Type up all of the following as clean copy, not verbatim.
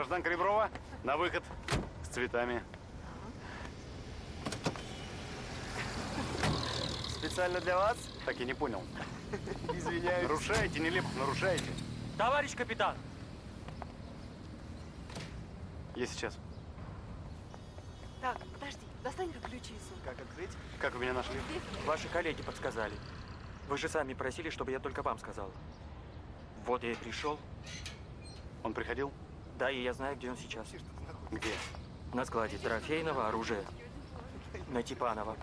Гражданка Реброва, на выход с цветами. Специально для вас? Так я не понял. Извиняюсь. Нарушаете, Нелепов, нарушаете. Товарищ капитан! Я сейчас. Так, подожди, достань ключи из сумки. Как открыть? Как вы меня нашли? Ваши коллеги подсказали. Вы же сами просили, чтобы я только вам сказал. Вот я и пришел. Он приходил? Да, и я знаю, где он сейчас. Где? На складе трофейного оружия. На Типанова.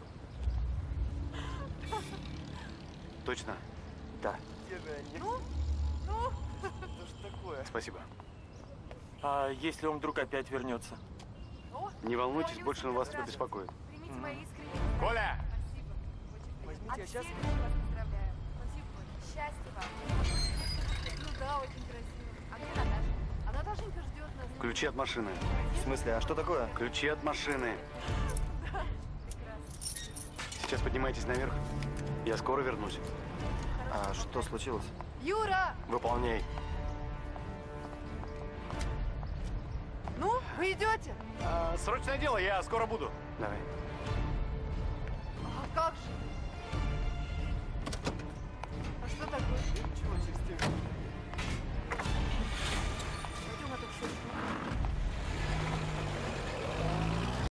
Точно? Да. Где же они? Ну? Что ж такое? Спасибо. А если он вдруг опять вернется? Не волнуйтесь, больше он вас не побеспокоит. Примите мои искренние Коля! спасибо. Возьмите, От я сейчас... всей души вас поздравляю. Спасибо, Коля. Счастья вам. Ну да, очень красиво. А где Наташа? А Наташенька ждет нас. Ключи от машины. В смысле, а что такое? Ключи от машины. Прекрасно. Сейчас поднимайтесь наверх. Я скоро вернусь. А что случилось? Юра! Выполняй. Ну, вы идете? Срочное дело, я скоро буду. Давай. А как же?